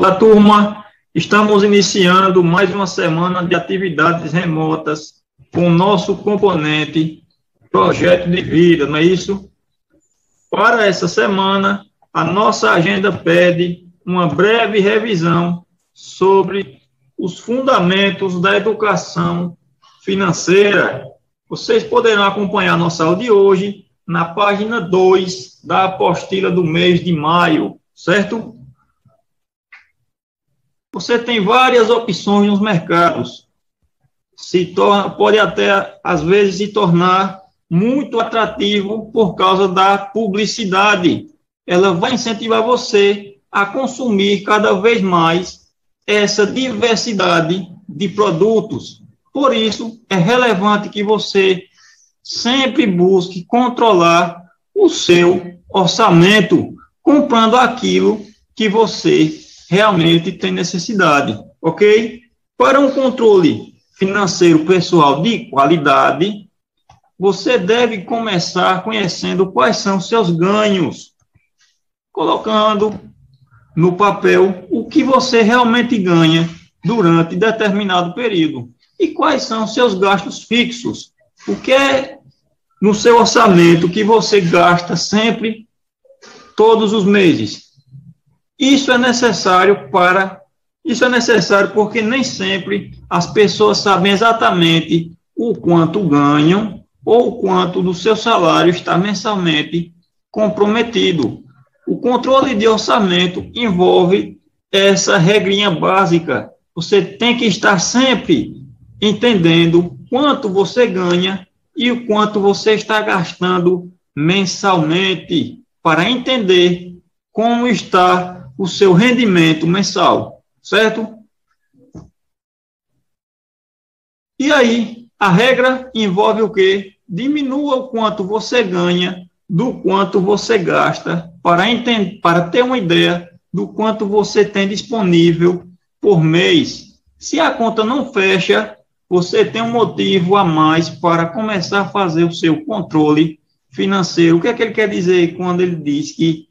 Olá, turma. Estamos iniciando mais uma semana de atividades remotas com o nosso componente Projeto de Vida, não é isso? Para essa semana, a nossa agenda pede uma breve revisão sobre os fundamentos da educação financeira. Vocês poderão acompanhar nossa aula de hoje na página 2 da apostila do mês de maio, certo? Você tem várias opções nos mercados. Pode até, às vezes, se tornar muito atrativo por causa da publicidade. Ela vai incentivar você a consumir cada vez mais essa diversidade de produtos. Por isso, é relevante que você sempre busque controlar o seu orçamento, comprando aquilo que você realmente tem necessidade, ok? Para um controle financeiro pessoal de qualidade, você deve começar conhecendo quais são seus ganhos, colocando no papel o que você realmente ganha durante determinado período e quais são seus gastos fixos, o que é no seu orçamento que você gasta sempre, todos os meses. Isso é necessário porque nem sempre as pessoas sabem exatamente o quanto ganham ou o quanto do seu salário está mensalmente comprometido. O controle de orçamento envolve essa regrinha básica. Você tem que estar sempre entendendo quanto você ganha e o quanto você está gastando mensalmente para entender como está o seu rendimento mensal, certo? E aí, a regra envolve o quê? Diminua o quanto você ganha do quanto você gasta para ter uma ideia do quanto você tem disponível por mês. Se a conta não fecha, você tem um motivo a mais para começar a fazer o seu controle financeiro. O que é que ele quer dizer quando ele diz que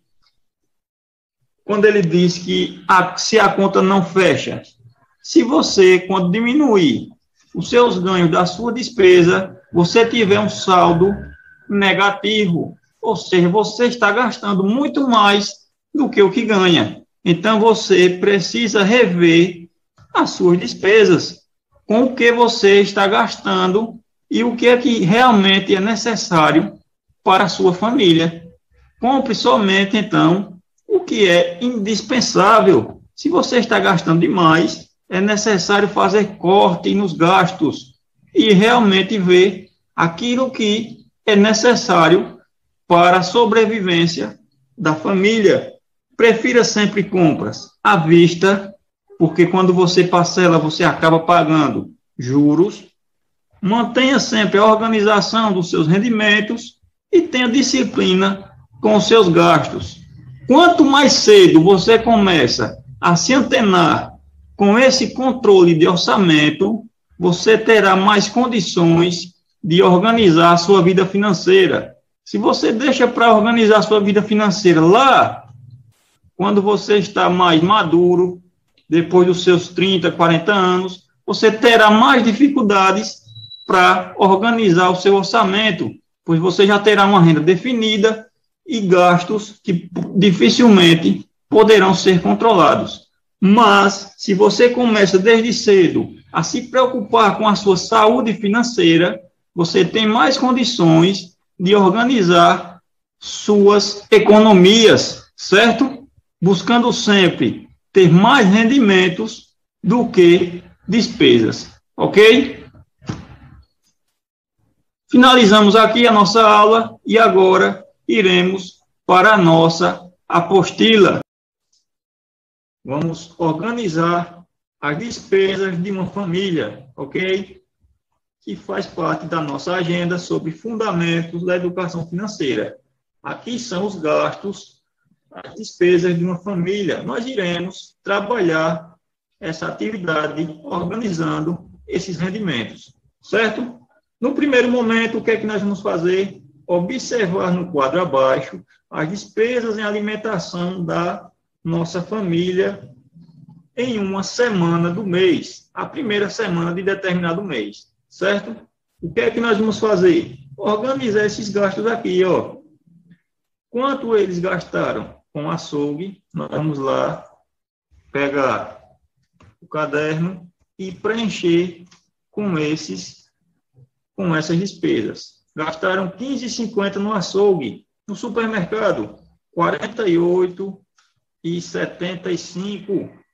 se a conta não fecha? Se você, quando diminuir os seus ganhos da sua despesa, você tiver um saldo negativo, ou seja, você está gastando muito mais do que o que ganha. Então, você precisa rever as suas despesas, com o que você está gastando e o que é que realmente é necessário para a sua família. Compre somente, então, o que é indispensável. Se você está gastando demais, é necessário fazer corte nos gastos e realmente ver aquilo que é necessário para a sobrevivência da família. Prefira sempre compras à vista, porque quando você parcela, você acaba pagando juros. Mantenha sempre a organização dos seus rendimentos e tenha disciplina com os seus gastos. Quanto mais cedo você começa a se antenar com esse controle de orçamento, você terá mais condições de organizar a sua vida financeira. Se você deixa para organizar a sua vida financeira lá, quando você está mais maduro, depois dos seus 30, 40 anos, você terá mais dificuldades para organizar o seu orçamento, pois você já terá uma renda definida e gastos que dificilmente poderão ser controlados. Mas, se você começa desde cedo a se preocupar com a sua saúde financeira, você tem mais condições de organizar suas economias, certo? Buscando sempre ter mais rendimentos do que despesas, ok? Finalizamos aqui a nossa aula e agora iremos para a nossa apostila. Vamos organizar as despesas de uma família, ok? Que faz parte da nossa agenda sobre fundamentos da educação financeira. Aqui são os gastos, as despesas de uma família. Nós iremos trabalhar essa atividade organizando esses rendimentos, certo? No primeiro momento, o que é que nós vamos fazer? Observar no quadro abaixo as despesas em alimentação da nossa família em uma semana do mês, a primeira semana de determinado mês, certo? O que é que nós vamos fazer? Organizar esses gastos aqui, ó. Quanto eles gastaram com açougue? Nós vamos lá pegar o caderno e preencher com essas despesas. Gastaram R$ 15,50 no açougue, no supermercado, R$ 48,75. R$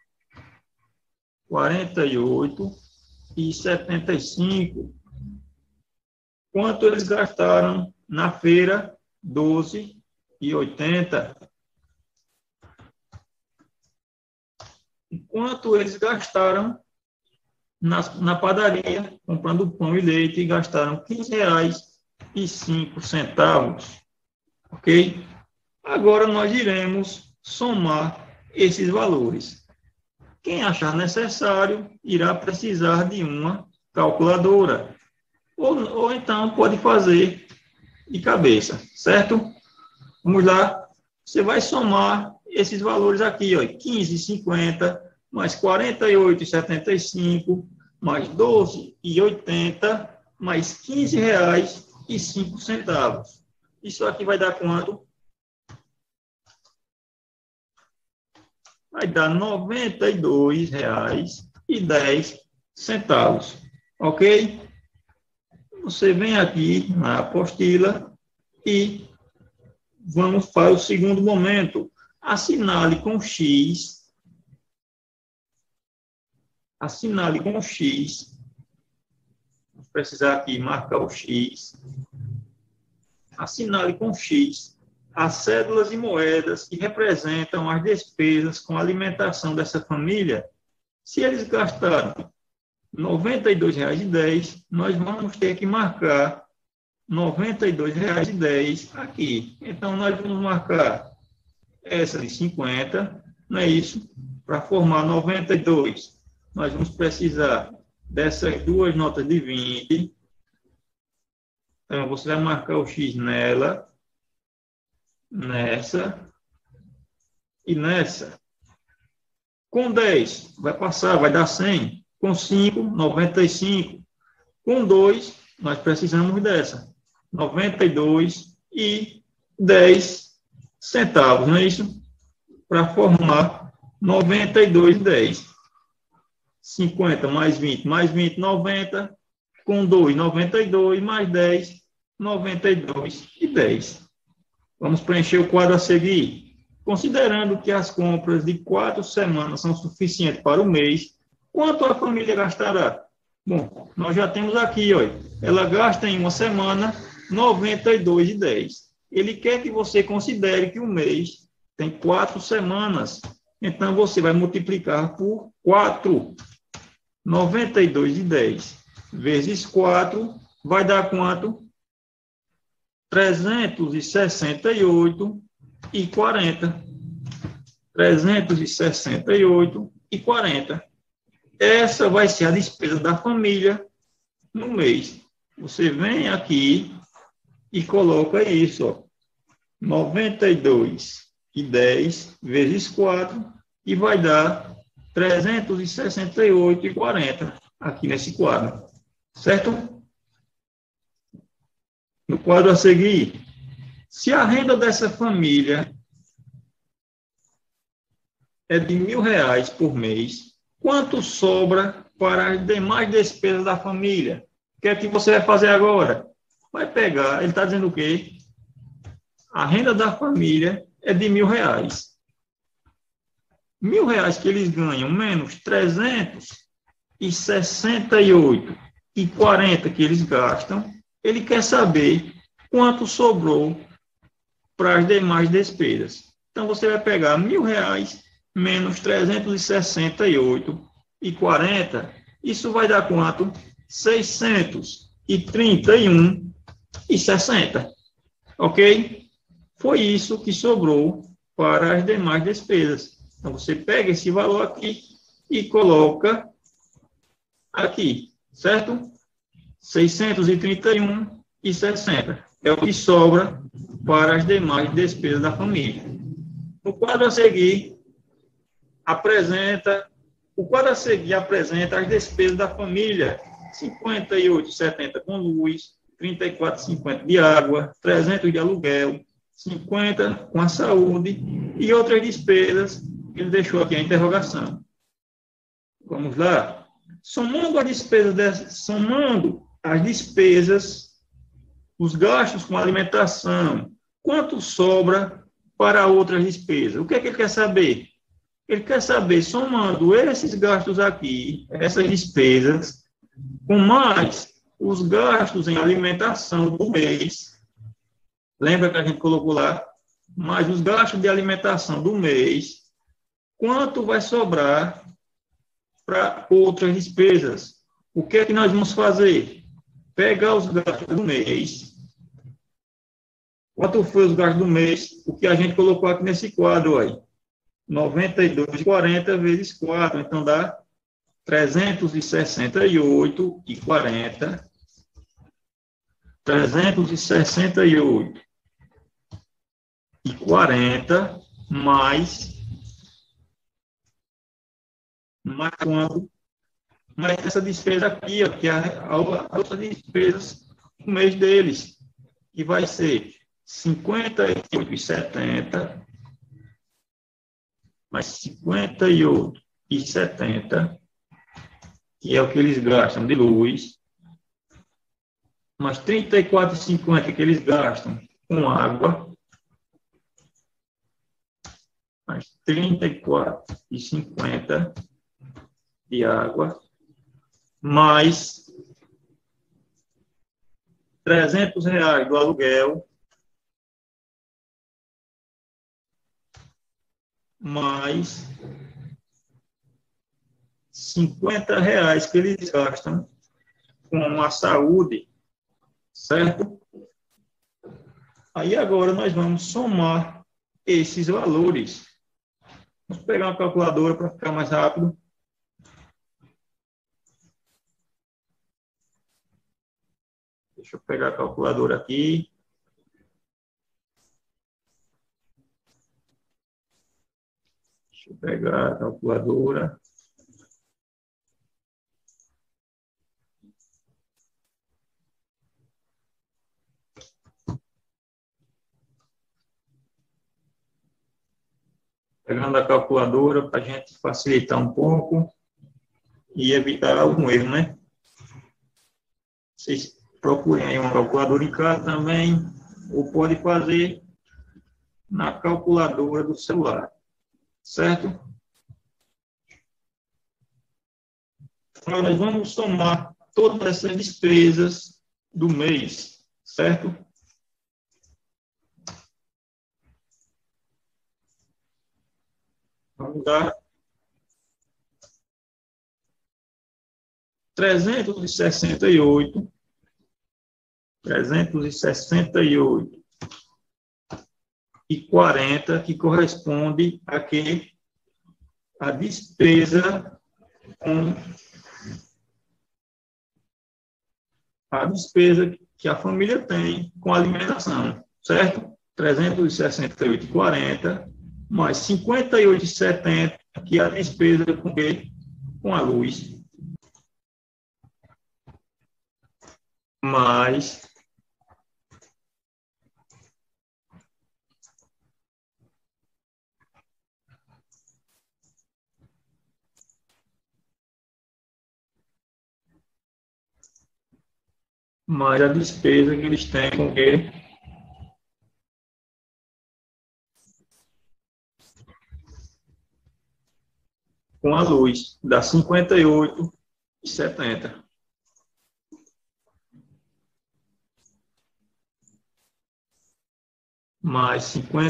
48,75. Quanto eles gastaram na feira? R$ 12,80. Quanto eles gastaram na padaria, comprando pão e leite, e gastaram R$ 15,05. Ok? Agora nós iremos somar esses valores. Quem achar necessário irá precisar de uma calculadora. Ou então pode fazer de cabeça, certo? Vamos lá. Você vai somar esses valores aqui, ó, 15,50 mais 48,75 mais 12,80 mais R$ 15,05. Isso aqui vai dar quanto? Vai dar R$ 92,10. Ok? Você vem aqui na apostila e vamos para o segundo momento. Assinale com X. Assinale com X. Vamos precisar aqui marcar o X. Assinale com X as cédulas e moedas que representam as despesas com alimentação dessa família. Se eles gastaram R$ 92,10, nós vamos ter que marcar R$ 92,10 aqui. Então, nós vamos marcar essa de 50, não é isso? Para formar 92, nós vamos precisar dessas duas notas de 20. Então, você vai marcar o X nela, nessa e nessa. Com 10, vai passar, vai dar 100. Com 5, 95. Com 2, nós precisamos dessa. 92,10 centavos, não é isso? Para formar 92,10. 50 mais 20, 90. Com 2, 92, mais 10, 92,10. Vamos preencher o quadro a seguir. Considerando que as compras de 4 semanas são suficientes para o mês, quanto a família gastará? Bom, nós já temos aqui, ó, ela gasta em uma semana R$ 92,10. Ele quer que você considere que o mês tem 4 semanas. Então, você vai multiplicar por 4. 92,10 vezes 4 vai dar quanto? 368,40. 368,40. Essa vai ser a despesa da família no mês. Você vem aqui e coloca isso, ó, 92,10 vezes 4 e vai dar 368,40 aqui nesse quadro. Certo? No quadro a seguir, se a renda dessa família é de R$ 1.000 por mês, quanto sobra para as demais despesas da família? O que é que você vai fazer agora? Vai pegar, ele está dizendo o quê? A renda da família é de R$ 1.000. R$ 1.000 que eles ganham menos 368,40 que eles gastam, ele quer saber quanto sobrou para as demais despesas. Então, você vai pegar R$ 1.000 menos 368,40. Isso vai dar quanto? R$ 631,60. Ok? Foi isso que sobrou para as demais despesas. Então, você pega esse valor aqui e coloca aqui, certo? 631,60 é o que sobra para as demais despesas da família. No quadro a seguir, apresenta O quadro a seguir apresenta as despesas da família: 58,70 com luz, 34,50 de água, 300 de aluguel, 50 com a saúde e outras despesas que ele deixou aqui a interrogação. Vamos lá. Somando as despesas, os gastos com alimentação, quanto sobra para outras despesas? O que é que ele quer saber? Ele quer saber, somando esses gastos aqui, essas despesas, com mais os gastos em alimentação do mês, lembra que a gente colocou lá, mais os gastos de alimentação do mês, quanto vai sobrar para outras despesas? O que é que nós vamos fazer? Pegar os gastos do mês. Quanto foi os gastos do mês? O que a gente colocou aqui nesse quadro aí. 92,40 vezes 4, então dá 368,40. 368,40 mais quanto? Mais essa despesa aqui, ó, que é a outra despesas do mês deles, que vai ser 58,70 mais 58,70, que é o que eles gastam de luz, mais 34,50 que eles gastam com água, mais 34,50 de água, mais R$300 do aluguel, mais R$50 que eles gastam com a saúde, certo? Aí agora nós vamos somar esses valores. Vamos pegar uma calculadora para ficar mais rápido. Deixa eu pegar a calculadora aqui. Deixa eu pegar a calculadora. Pegando a calculadora para a gente facilitar um pouco e evitar algum erro, né? Vocês procurem aí uma calculadora em casa também, ou pode fazer na calculadora do celular, certo? Agora nós vamos somar todas essas despesas do mês, certo? Vamos dar 368,40, que corresponde a que a despesa que a família tem com alimentação, certo? 368,40 mais 58,70, que é a despesa com a luz, mais a despesa que eles têm com a luz, dá 58,70. Mais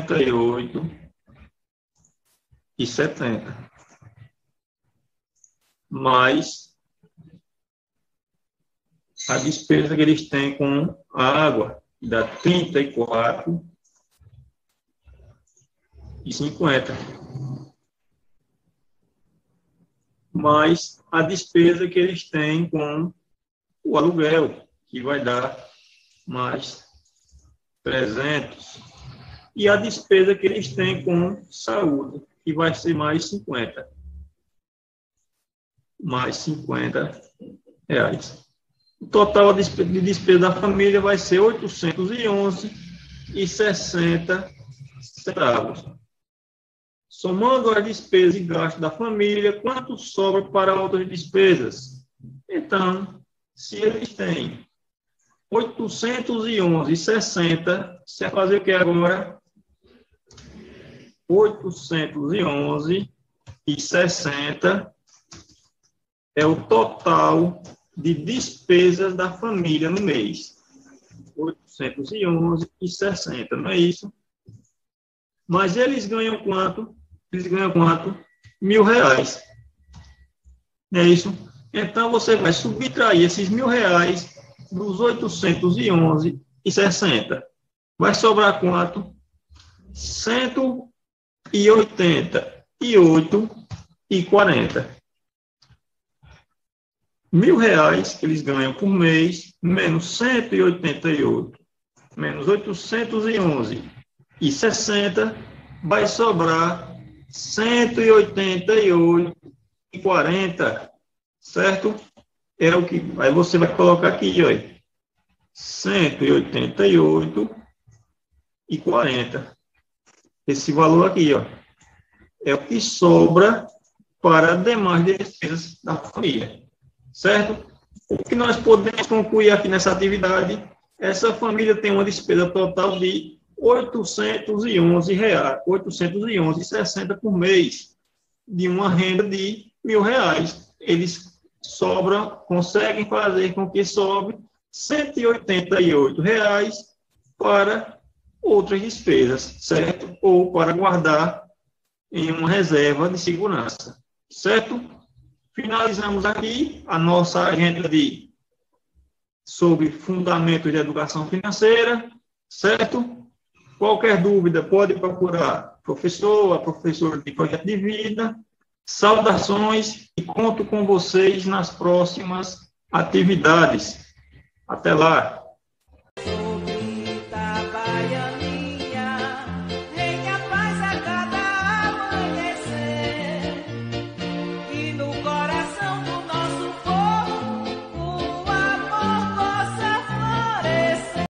58,70. Mais a despesa que eles têm com a água, dá 34,50. Mais a despesa que eles têm com o aluguel, que vai dar mais 300. E a despesa que eles têm com saúde, que vai ser mais 50. mais R$ 50. O total de despesa da família vai ser R$ 811,60. Somando as despesas e gastos da família, quanto sobra para outras despesas? Então, se eles têm 811,60, você vai fazer o que agora? 811,60 é o total de despesas da família no mês. 811,60, não é isso? Mas eles ganham quanto? Eles ganham quanto? R$ 1.000. Não é isso? Então, você vai subtrair esses R$ 1.000 dos 811,60. Vai sobrar quanto? 188,40. R$ 1.000 que eles ganham por mês, menos 188, menos 811,60, vai sobrar 188,40, certo? É o que aí você vai colocar aqui, olha, 188,40. Esse valor aqui, ó, é o que sobra para demais despesas da família, certo? O que nós podemos concluir aqui nessa atividade? Essa família tem uma despesa total de R$ 811,60 por mês, de uma renda de R$ 1.000. Eles conseguem fazer com que sobre R$ 188 para outras despesas, certo? Ou para guardar em uma reserva de segurança, certo? Finalizamos aqui a nossa agenda sobre fundamentos de educação financeira, certo? Qualquer dúvida, pode procurar a professora de projeto de vida. Saudações e conto com vocês nas próximas atividades. Até lá!